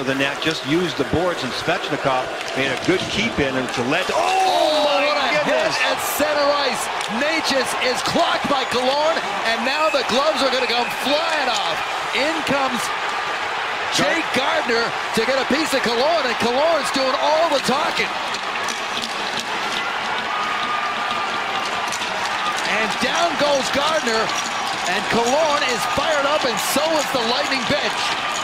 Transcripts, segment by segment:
the net, just used the boards, and Svechnikov made a good keep in, and Gillette. Oh my goodness! Hit at center ice. Natchez is clocked by Killorn, and now the gloves are going to come flying off. In comes Jake Gardner to get a piece of Killorn, and Killorn's doing all the talking. And down goes Gardner, and Killorn is fired up, and so is the Lightning bench.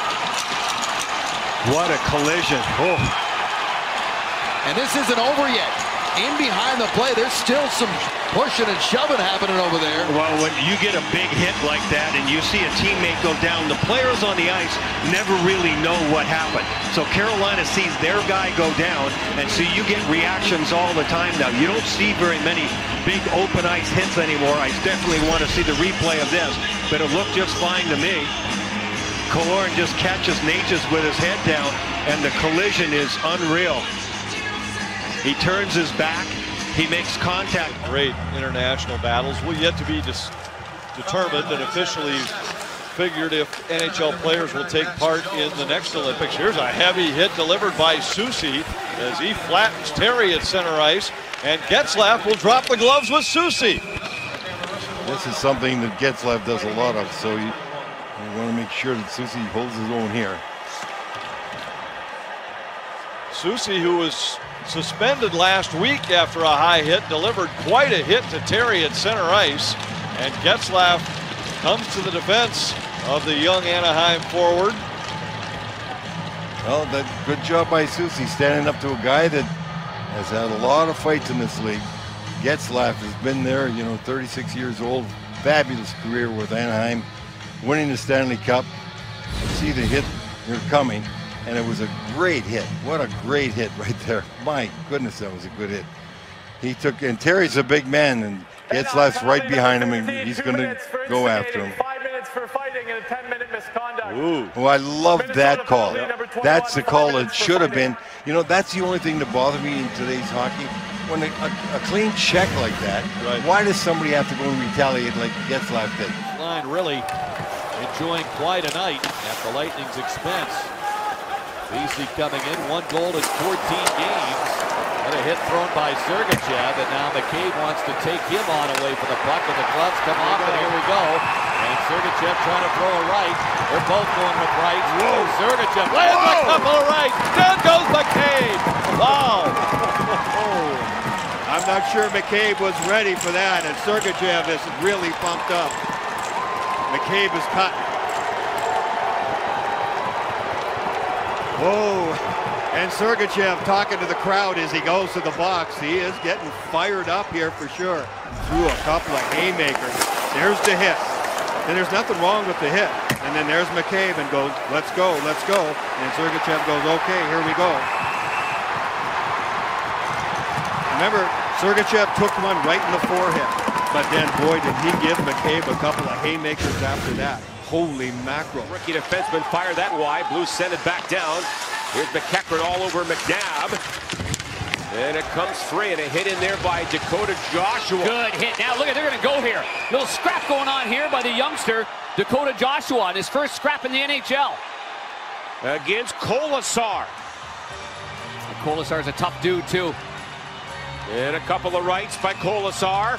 What a collision. Oh. And this isn't over yet. In behind the play, there's still some pushing and shoving happening over there. Well, when you get a big hit like that and you see a teammate go down, the players on the ice never really know what happened. So Carolina sees their guy go down, and so you get reactions all the time now. You don't see very many big open ice hits anymore. I definitely want to see the replay of this, but it looked just fine to me. Killorn just catches Natchez with his head down, and the collision is unreal. He turns his back. He makes contact. Great international battles will yet to be determined and officially figured if NHL players will take part in the next Olympics. Here's a heavy hit delivered by Soucy as he flattens Terry at center ice, and Getzlaf will drop the gloves with Soucy. This is something that Getzlaf does a lot of, so you want to make sure that Soucy holds his own here. Soucy, who was suspended last week after a high hit, delivered quite a hit to Terry at center ice, and Getzlaf comes to the defense of the young Anaheim forward. Well, good job by Soucy standing up to a guy that has had a lot of fights in this league. Getzlaf has been there, 36 years old, fabulous career with Anaheim, winning the Stanley Cup. You see the hit, you're coming. And it was a great hit. What a great hit right there. My goodness, that was a good hit. He took, and Terry's a big man, and Getzlaf's right behind him, and he's going to go after him. 5 minutes for fighting and a 10-minute misconduct. Ooh. Oh, I love that call. That's the call that should have been. That's the only thing that bothered me in today's hockey. When a clean check like that, why does somebody have to go and retaliate like Getzlaf did? Line really enjoying quite a night at the Lightning's expense. Vesey coming in, 1 goal in 14 games. And a hit thrown by Sergachev, and now McCabe wants to take him on away from the puck, and the gloves come off, and here we go. And Sergachev trying to throw a right. They're both going with right. Whoa. Sergachev lands a couple of right. Down goes McCabe. Wow. I'm not sure McCabe was ready for that, and Sergachev is really pumped up. McCabe is cut. Whoa, and Sergachev talking to the crowd as he goes to the box. He is getting fired up here for sure. Threw a couple of haymakers. There's the hit. And there's nothing wrong with the hit. And then there's McCabe and goes, let's go, let's go. And Sergachev goes, okay, here we go. Remember, Sergachev took one right in the forehead. But then, boy, did he give McCabe a couple of haymakers after that. Holy mackerel. Rookie defenseman fired that wide. Blues send it back down. Here's McEachran all over McNabb. And it comes free, and a hit in there by Dakota Joshua. Good hit. Now look at, they're going to go here. Little scrap going on here by the youngster, Dakota Joshua, on his first scrap in the NHL. Against Kolasar. Kolasar's a tough dude, too. And a couple of rights by Kolasar.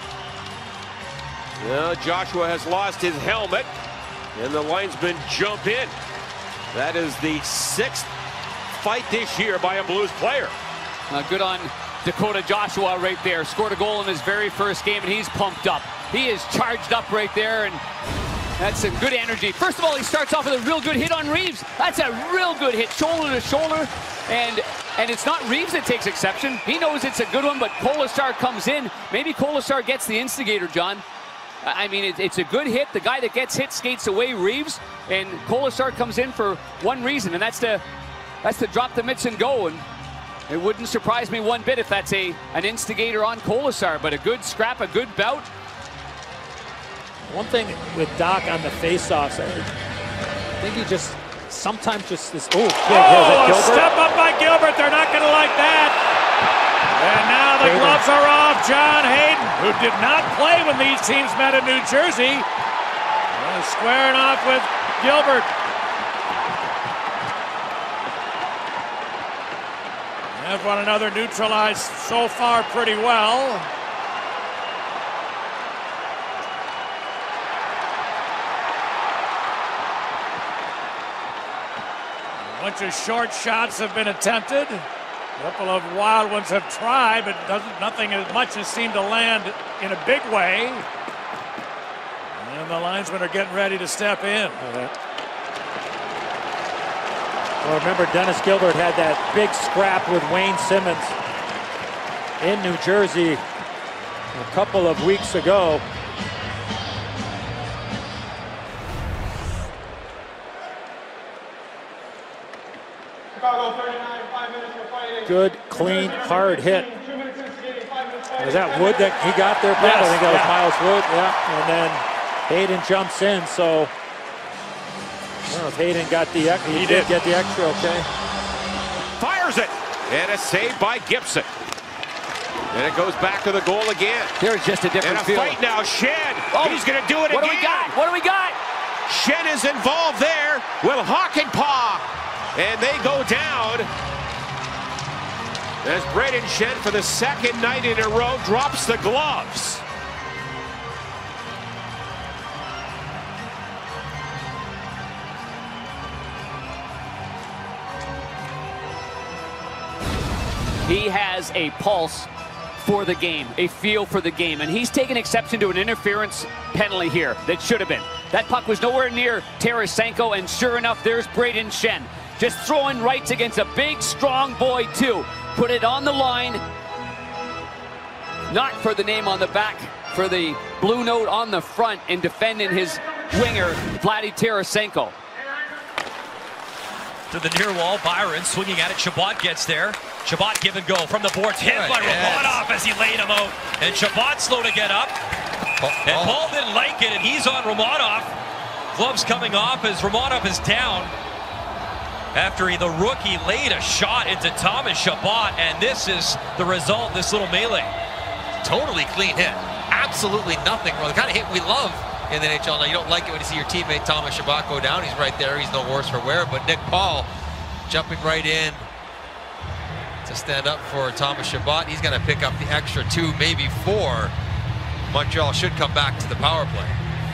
Joshua has lost his helmet, and the linesmen jump in. That is the 6th fight this year by a Blues player. Good on Dakota Joshua right there. Scored a goal in his very first game, and he's pumped up. He is charged up right there, and that's some good energy. First of all, he starts off with a real good hit on Reeves. That's a real good hit, shoulder to shoulder. And it's not Reeves that takes exception. He knows it's a good one, but Kolasar comes in. Maybe Kolasar gets the instigator, John. I mean, it's a good hit. The guy that gets hit skates away, Reeves, and Kolasar comes in for one reason, and that's to drop the mitts and go. And it wouldn't surprise me one bit if that's an instigator on Kolasar, but a good scrap, a good bout. One thing with Doc on the faceoffs, I think he just sometimes just this. Oh, a step up by Gilbert. They're not going to like that. And now the gloves are off. John Hayden, who did not play when these teams met in New Jersey, squaring off with Gilbert. Have one another neutralized so far pretty well. A bunch of short shots have been attempted. A couple of wild ones have tried, but nothing as much has seemed to land in a big way. And the linesmen are getting ready to step in. Well, remember, Dennis Gilbert had that big scrap with Wayne Simmons in New Jersey a couple of weeks ago. Good, clean, hard hit. Was that Wood that he got there, Brad? Yes, I think that was Miles Wood, yeah. And then Hayden jumps in, so I don't know if Hayden got the extra. He did get the extra, okay. Fires it, and a save by Gibson. And it goes back to the goal again. There's just a different and a feel. fight now, Shen. Oh, he's going to do it what again. What do we got? What do we got? Shen is involved there with Hockenpah. And they go down. As Braden Shen, for the second night in a row, drops the gloves. He has a pulse for the game, a feel for the game, and he's taken exception to an interference penalty here that should have been. That puck was nowhere near Tarasenko, and sure enough, there's Braden Shen. Just throwing rights against a big, strong boy, too. Put it on the line. Not for the name on the back, for the blue note on the front, and defending his winger, Vladdy Tarasenko. To the near wall, Byron swinging at it. Chabot gets there. Chabot give and go from the boards. Hit by Romanov as he laid him out. And Chabot slow to get up. And Paul didn't like it, and he's on Romanov. Gloves coming off as Romanov is down. After the rookie laid a shot into Thomas Chabot, and this is the result, this little melee. Totally clean hit. Absolutely nothing wrong. The kind of hit we love in the NHL. Now, you don't like it when you see your teammate Thomas Chabot go down. He's right there. He's no worse for wear. But Nick Paul jumping right in to stand up for Thomas Chabot. He's going to pick up the extra 2, maybe 4. Montreal should come back to the power play.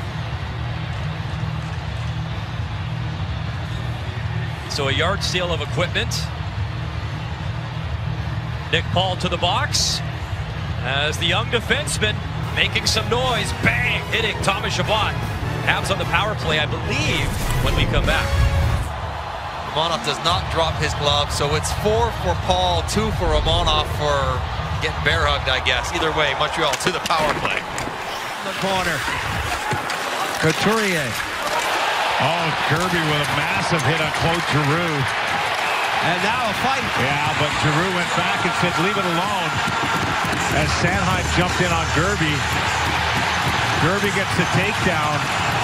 So a yard sale of equipment. Nick Paul to the box as the young defenseman making some noise. Bang! Hitting Thomas Chabot. Habs on the power play, I believe, when we come back. Romanov does not drop his glove, so it's 4 for Paul, 2 for Romanov for getting bear hugged, I guess. Either way, Montreal to the power play. The corner. Couturier. Oh, Kirby with a massive hit on Claude Giroux. And now a fight. Yeah, but Giroux went back and said, leave it alone. As Sanheim jumped in on Gerby. Gerby gets the takedown.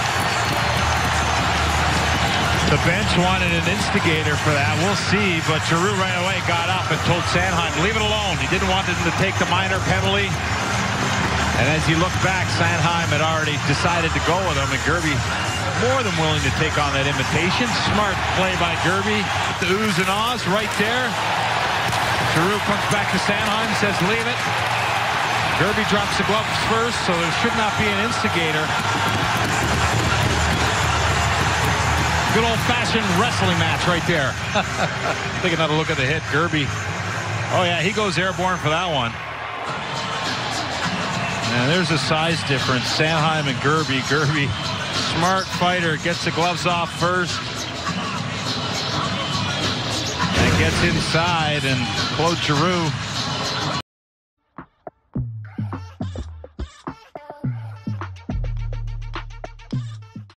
The bench wanted an instigator for that. We'll see, but Giroux right away got up and told Sanheim, leave it alone. He didn't want him to take the minor penalty. And as he looked back, Sanheim had already decided to go with him, and Gerby more than willing to take on that invitation. Smart play by Gerby. The oohs and ahs right there. Giroux comes back to Sanheim, says leave it. Gerby drops the gloves first, so there should not be an instigator. Good old-fashioned wrestling match right there. Take another look at the hit. Gerby. Oh, yeah, he goes airborne for that one. And there's a size difference. Sanheim and Gerby. Gerby, smart fighter, gets the gloves off first. And gets inside, and Claude Giroux